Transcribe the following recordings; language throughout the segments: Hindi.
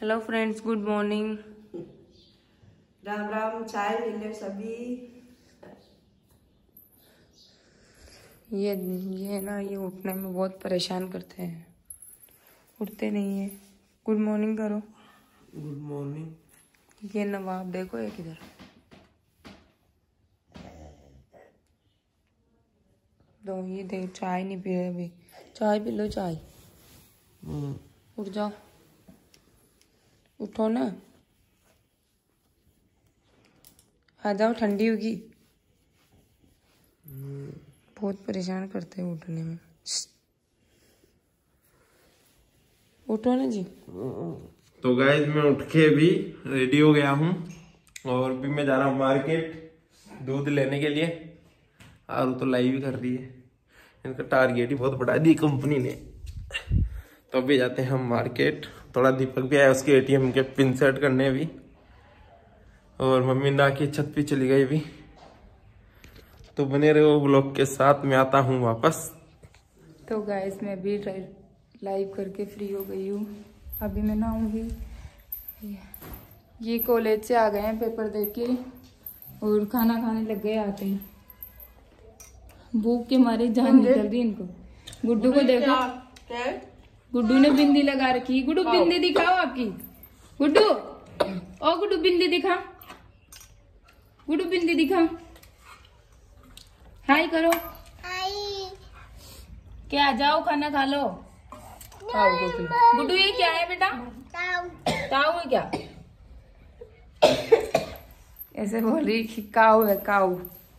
Hello friends, good morning. Ram Ram. चाय मिले सभी। ये उठने में बहुत परेशान करते हैं, उठते नहीं है। गुड मॉर्निंग करो। Good morning. ये नवाब देखो एक इधर। दो ये देख, चाय नहीं पी रहे अभी। चाय पी लो, चाय। उठ जाओ, उठो ना, आ जाओ, ठंडी होगी। बहुत परेशान करते हैं उठने में। उठो ना जी। तो गाइस मैं उठ के भी रेडी हो गया हूँ और भी मैं जा रहा हूँ मार्केट दूध लेने के लिए। आरू तो लाई भी कर रही है, इनका टारगेट ही बहुत बढ़ा दी कंपनी ने। तो अभी जाते हैं हम मार्केट। थोड़ा दीपक भी आया उसके एटीएम के पिन सेट करने भी, और मम्मी ना की छत पे चली गई भी। तो बने रहो व्लॉग के साथ, में आता हूँ वापस। तो गाइस मैं भी लाइव करके फ्री हो गई हूँ। अभी मैं नहाऊंगी। ये कॉलेज से आ गए हैं पेपर देके और खाना खाने लग गए आते ही। भूख के मारे जान निकल रही इनको। गुड्डू को देखो, गुड्डू ने बिंदी लगा रखी। गुड्डू बिंदी दिखाओ आपकी। गुड्डू, ओ गुड्डू बिंदी दिखा। गुड्डू बिंदी दिखा, हाय करो। क्या, जाओ खाना खा लो। गुड्डू ये क्या है बेटा? काऊ है क्या? ऐसे बोल रही कि काऊ है, काऊ।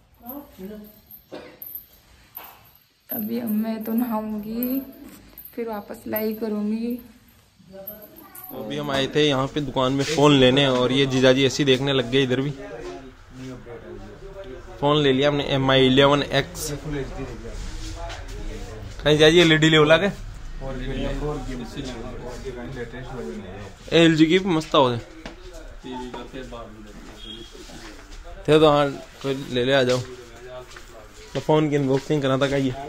अभी मैं तो नहाऊंगी, फिर वापस लाई करूंगी। तो अभी हम आए थे यहाँ पे दुकान में फोन लेने, और ये जीजाजी ऐसी देखने लग गए। इधर भी फोन ले लिया हमने, MI11X। कहीं जाइए एलईडी ले उला के LG की मस्त हो थे। तो हाँ कोई ले ले, आ जाओ। तो फोन की अनबॉक्सिंग करा था का, ये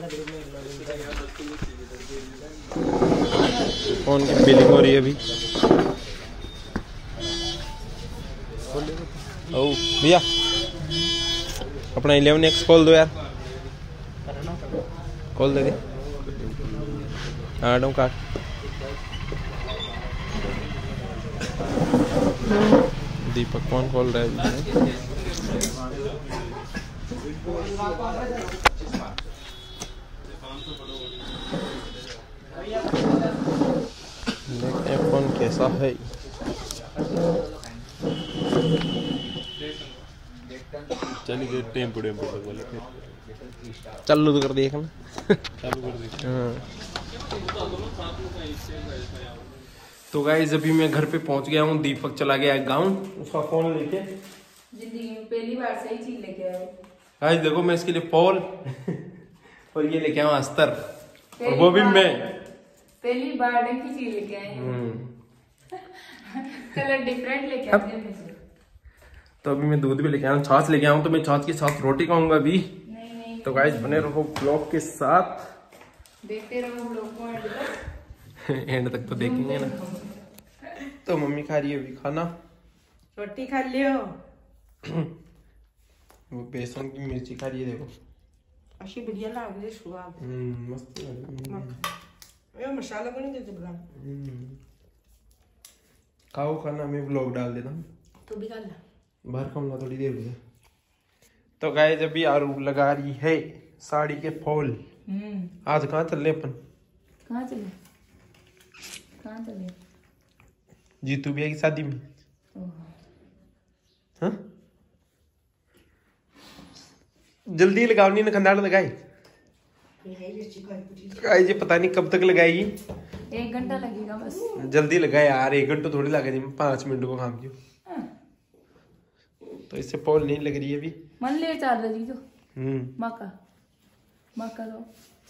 फोन की बिलिंग हो रही है अभी। ओ भैया अपना 11X खोल दो यार, खोल दे। हाँ डों काट। दीपक कौन खोल रहा है? देखते हैं फोन कैसा है। चलिए टेम्पो चालू तो कर दिए ना। चालू कर दिए। तो गाइस अभी मैं घर पे पहुंच गया हूँ। दीपक चला गया गाँव उसका फोन लेके। जिंदगी में पहली बार सही चीज लेके आए। गाइस देखो, मैं इसके लिए पोल और ये लेके आऊँ अस्तर, और वो भी मैं पहली बार की चीज लेके आए। कलर डिफरेंट लेके आए मुझे। तो अभी मैं दूध भी लेके आया हूँ, छाछ लेके आया हूँ। तो मैं छाछ के साथ रोटी खाऊंगा अभी। नहीं। तो गाइस बने रहो ब्लॉग के साथ, देखते रहो ब्लॉग को एंड तक। एंड तक तो देखेंगे ना। तो मम्मी खा रही है अभी खाना। रोटी खा लियो। वो बेसन की मिर्ची खा रही है, देखो अशी बढ़िया लग रही स्वाद। मस्त ये मसाला को नहीं देते बना। खाओ खाना, मैं ब्लॉग डाल देता हूँ। तो भी खा ला, बाहर खाऊंगा थोड़ी देर में। तो गाइस अभी आरू लगा रही है साड़ी के फॉल। आज कहाँ चल रहे अपन? कहाँ चले? जीतू भैया की शादी में। हाँ? जल्दी लगाओ, नहीं खंडाड़ लगाई। ये पता नहीं कब तक लगाएगी। 1 घंटा लगेगा बस। जल्दी लगाए यार, 1 घंटा थोड़ी लगा जी, 5 मिनट को काम क्यों। तो इससे पॉल नहीं लग रही है अभी। मन ले चाल रही तो मक्का दो।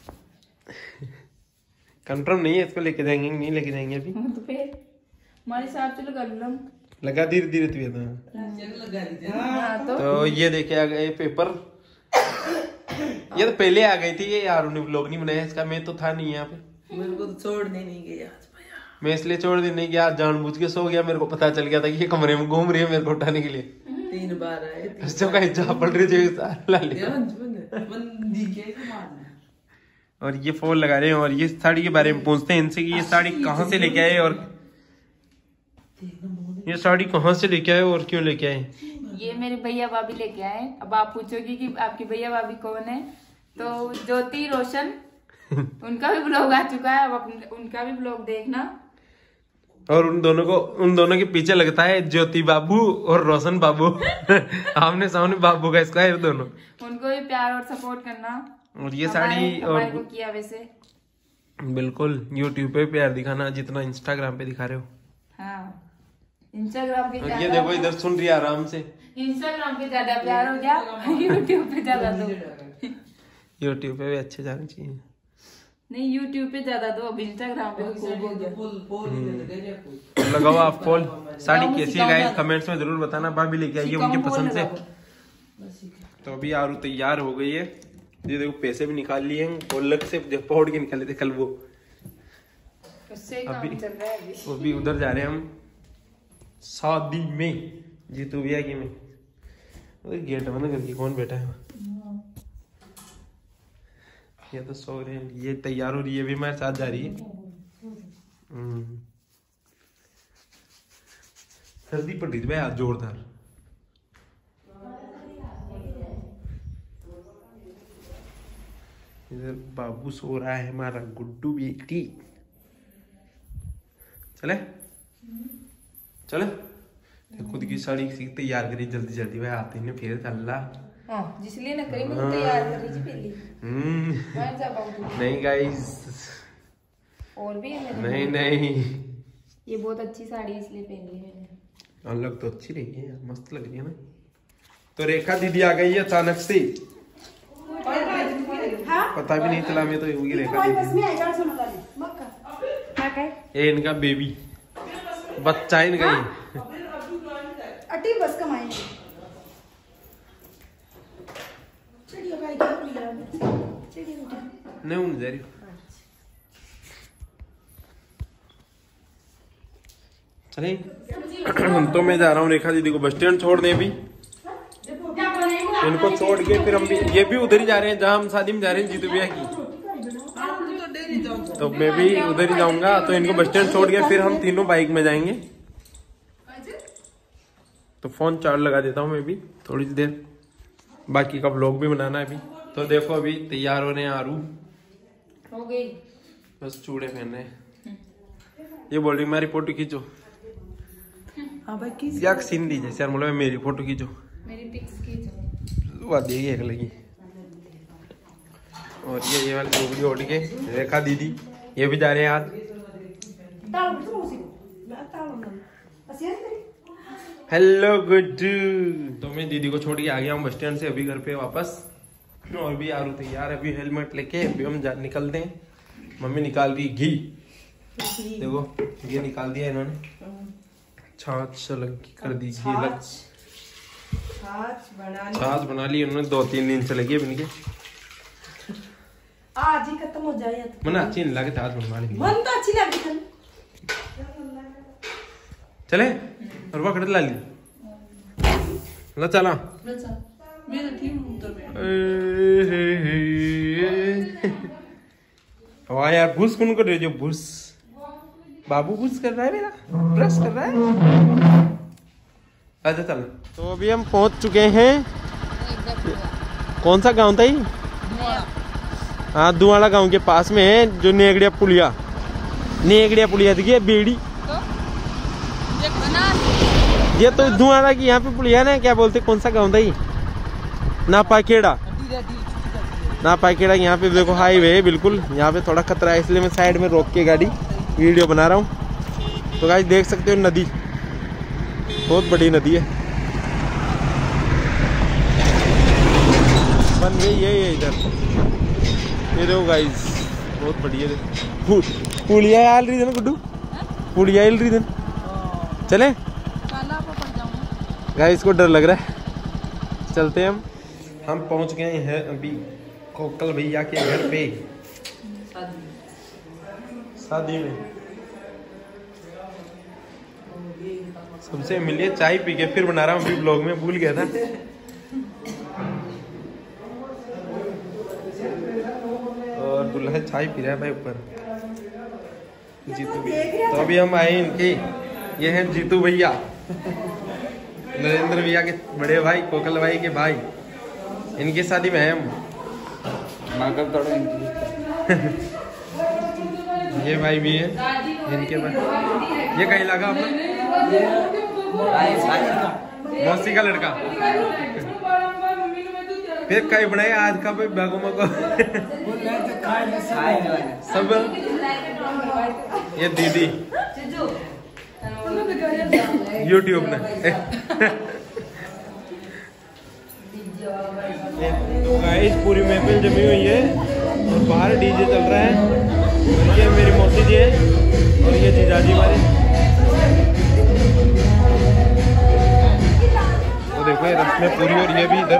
कंफर्म नहीं है, इसको लेके जाएंगे नहीं लेके जाएंगे अभी। तो फिर हमारे हिसाब से लगा लो। लगा धीरे धीरे तो ये देखे आ गए पेपर। ये तो पहले आ गई थी, ये यार उन्हें व्लॉग नहीं बनाया इसका। मैं तो था नहीं यहाँ पे। मेरे को तो छोड़ने नहीं गया। मैं इसलिए छोड़ दी नहीं गया, जानबूझ के सो गया। मेरे को पता चल गया था कि ये कमरे में घूम रही है मेरे को उठाने के लिए। 3 बार आए जो का जा पड़ रही थी। और ये फोन लगा रहे हैं और ये साड़ी के बारे में पूछते हैं इनसे कि ये साड़ी कहाँ से लेके आए और ये साड़ी कहाँ से लेके आए और क्यों लेके आए। ये मेरे भैया भाभी लेके आए। अब आप पूछोगी कि आपकी भैया भाभी कौन है, तो ज्योति रोशन, उनका भी ब्लॉग आ चुका है, अब उनका भी ब्लॉग देखना। और उन दोनों के पीछे लगता है ज्योति बाबू और रोशन बाबू। आमने सामने बाबू का इसका है दोनों। उनको भी प्यार और सपोर्ट करना। और ये साड़ी और को किया वैसे बिल्कुल यूट्यूब पे प्यार दिखाना जितना इंस्टाग्राम पे दिखा रहे हो। हाँ, इंस्टाग्राम पे ये देखो इधर सुन रही है आराम से। इंस्टाग्राम पे ज्यादा प्यार हो गया, यूट्यूब पे ज्यादा दो। यूट्यूब पे भी अच्छे जाने चाहिए। नहीं, यूट्यूब पे ज्यादा दो, अब इंस्टाग्राम पे खूब हो गया। लगाओ आप फॉल। साड़ी कैसी है गाइस कमेंट्स में जरूर बताना। भाभी लेके आई है उनकी पसंद से। तो अभी आरू तैयार हो गई है। ये देखो पैसे भी निकाल लिए हैं गोल्लक से, पौड़ के निकाले थे कल वो। उससे ही अभी काम चल रहा है अभी। वो भी उधर जा रहे हैं हम शादी में, जीतू भैया की में। गेट बंद करके कौन बैठा है? ये तो सो रहे हैं। ये तैयार हो रही है, ये भी हमारे साथ जा रही है। सर्दी पड़ रही थी भाई आज जोरदार। इधर बाबू सो रहा है हमारा गुड्डू बेटी। चले चले खुद की साड़ी तैयार करी जल्दी जल्दी भाई आते ही फिर चल जिसलिए ना करी मैं तैयार कर रही थी पहले। नहीं गाइस, और भी है नहीं नहीं, ये बहुत अच्छी साड़ी इसलिए पहन ली मैंने। अलग तो अच्छी रही है, मस्त लग रही है ना। तो रेखा दीदी आ गई है अचानक से, पता भी नहीं चला। मैं तो होगी रेखा दीदी। ये इनका बेबी बच्चा है इनका। बस कमाएंगे। नहीं हूँ जा रही। चले तो मैं जा रहा हूँ रेखा दीदी को बस स्टैंड छोड़ने। अभी इनको छोड़ के फिर हम भी, ये भी उधर ही जा रहे हैं जहाँ हम शादी में जा रहे हैं जीतू भैया की। तो मैं भी उधर ही जाऊंगा। तो इनको बस स्टैंड छोड़ के फिर हम तीनों बाइक में जाएंगे। तो फोन चार्ज लगा देता हूँ मैं भी थोड़ी सी देर, बाकी का व्लॉग भी बनाना है अभी। तो देखो अभी तैयार हो रहे हैं आरू, हो गई बस चूड़े पहन रहे हैं। ये बोल रही मेरी फोटो खींचो। हाँ भाई किस या सीन दी जैसे बोला मेरी फोटो खींचो, मेरी पिक्स खींचो। देगी एक लगी। और ये वाली टोकरी ओढ़ के रेखा दीदी ये भी जा रहे हैं आज। हेलो गुड्डू। तो मैं दीदी को छोड़ के आ गया हूँ बस स्टैंड से अभी घर पे वापस। और भी आरू तैयार है, अभी हेलमेट लेके अभी हम निकलते हैं। मम्मी निकाल रही घी, देखो ये निकाल दिया इन्होंने। छाछ लग कर दी, घी लग छाछ बना ली उन्होंने। 2-3 दिन से लगी अभी इनके। आज ही खत्म हो जाए तो मन अच्छी नहीं लगे छाछ बनवा ली। मन तो अच्छी लगी। चले और वह ला ली ला चला। वाह यार भूस कौन कर रहे जो भूस? बाबू भूस कर रहा है मेरा, ब्रश कर रहा है। अच्छा चल। तो अभी हम पहुंच चुके हैं। कौन सा गांव था ये? हाँ दुआला गांव के पास में है जो नेगड़िया पुलिया। नेगड़िया पुलिया थी बेड़ी। ये तो दुआला की यहाँ पे पुलिया ना, क्या बोलते कौन सा गांव था ये? नापाखेड़ा। नापाखेड़ा यहाँ पे देखो हाईवे है बिल्कुल। यहाँ पे थोड़ा खतरा है इसलिए मैं साइड में रोक के गाड़ी वीडियो बना रहा हूँ। तो गाइस देख सकते हो नदी, बहुत बड़ी नदी है, बन गई है इधर। ये देखो गाइस बहुत बढ़िया पुलिया आल रही थी ना गुड्डू, पुलिया आल रही थी। चले गाइस को डर लग रहा है, चलते हैं हम पहुंच गए हैं अभी कोकल भैया के घर पे शादी में। सबसे मिलिए, चाय पी के फिर बना रहा हूँ अभी ब्लॉग में, भूल गया था। और दूल्हा चाय पी रहा है भाई ऊपर, जीतू भैया। तो अभी हम आए इनके, ये हैं जीतू भैया, नरेंद्र भैया के बड़े भाई, कोकल भाई के भाई, इनकी शादी में है हम। ये भाई भी है इनके भाई। ये कहीं लगा अपना मौसी का लड़का, फिर कहीं बनाए आज का भाई बागों को सब। ये दीदी यूट्यूब ने गाइस पूरी महफिल जमी हुई है और बाहर डीजे चल रहा है। और ये मेरी मौसी जी है और ये जीजाजी हमारे। तो देखो ये रस्में पूरी, और ये भी इधर।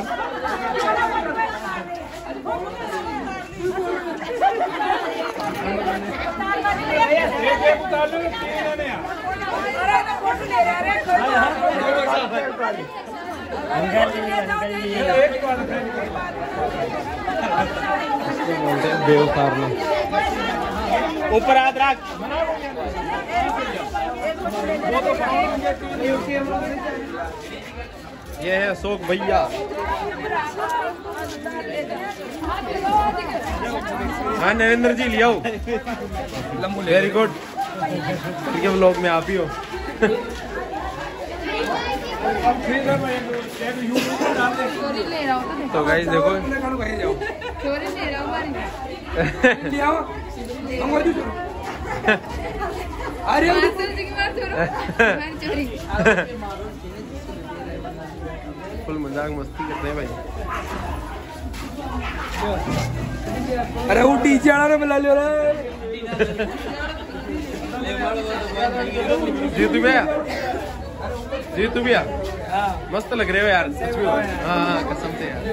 बेवफारना ऊपर हाथ रख। ये है अशोक भैया। हाँ नरेंद्र जी लियाओ, वेरी गुड। ठीक है ब्लॉग में आप ही हो। तो गाइस देखो फुल मजाक मस्ती करते हैं भाई। अरे वो डीजे वाला ने बुला लिया रे। जीतू भैया, जीतू भैया मस्त लग रहे हो यार सच में। हाँ कसम से यार।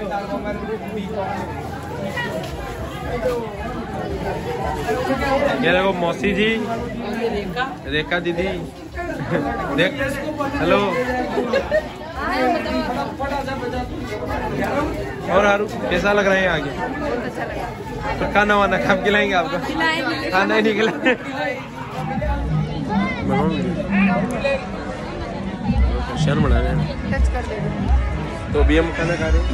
ये देखो मौसी जी, रेखा दीदी देख, हेलो। और हारू कैसा लग रहा है आगे? तो खाना वाना कब खिलाएंगे आपको? खाना ही नहीं खिलाएंगे। शर्म बना रहे हैं। तो अभी हम खाना खा रहे हैं।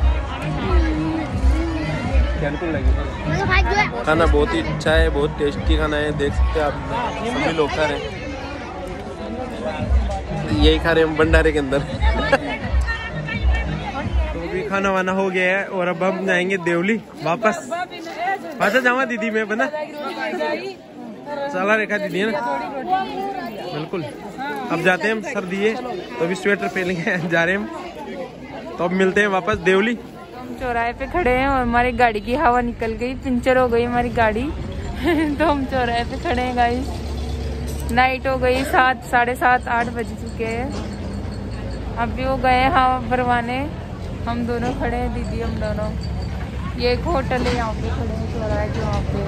खाना बहुत ही अच्छा है, बहुत टेस्टी खाना है, देख सकते हैं आप, सभी लोग खा रहे हैं। यही खा रहे हैं हम भंडारे के अंदर। तो अभी खाना वाना हो गया है और अब हम जाएंगे देवली वापस। अच्छा जावा दीदी मैं बना चला रेखा दीदी है ना, बिल्कुल। अब जाते हैं हम, सर्दी है तो अभी स्वेटर पहनेंगे, जा रहे हैं हम। तो अब मिलते हैं वापस देवली। हम चौराहे पे खड़े हैं और हमारी गाड़ी की हवा निकल गई, पंचर हो गई हमारी गाड़ी। तो हम चौराहे पे खड़े हैं गाइस। नाइट हो गई 7, साढ़े 7, 8 बज चुके हैं। अभी वो गए हवा भरवाने, हम दोनों खड़े हैं, दीदी हम दोनों। ये एक होटल है, यहाँ पे खड़े हैं चौराहे के वहाँ पे।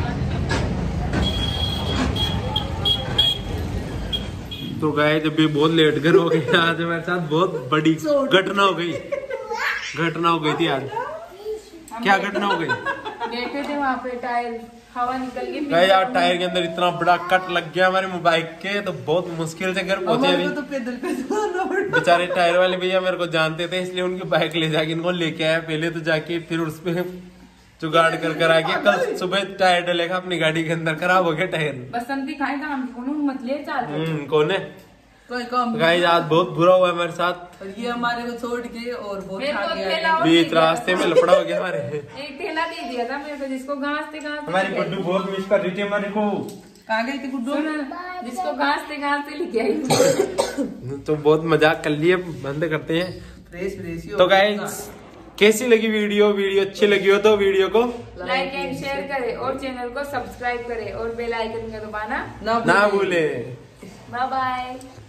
तो गाय जब भी बहुत लेट घर हो गए, आज हमारे साथ बहुत बड़ी घटना हो गई। घटना हो गई थी आज। क्या घटना हो गई? बैठे थे वहाँ पे, टायर हवा निकल गई यार, टायर के अंदर इतना बड़ा कट लग गया हमारे बाइक के, तो बहुत मुश्किल से घर पहुंचे। तो पैदल बेचारे टायर वाले भैया मेरे को जानते थे, इसलिए उनकी बाइक ले जाके इनको लेके आया पहले, तो जाके फिर उसपे जुगाड़ कर आके कल सुबह टायर डलेगा अपनी गाड़ी के अंदर। खराब हो गया टायर। बसंती खाए काम मत ले चाल। कौन है? कोई काम गाइस आज बहुत बुरा हुआ हमारे साथ। और ये हमारे को छोड़ के और बहुत बीच रास्ते में लफड़ा हो गया हमारे। एक ठेला दे दिया था मेरे को, जिसको घासते हमारी गुड्डू बहुत मिस कर रही थी हमारे को। कहाँ गई थी गुड्डू? जिसको घासते लेके आई। तो बहुत मजाक कर लिए, बंद करते हैं। तो गाइस कैसी लगी वीडियो अच्छी लगी हो तो वीडियो को लाइक एंड शेयर करें और चैनल को सब्सक्राइब करें और बेल आइकन का दबाना ना भूले। Bye bye.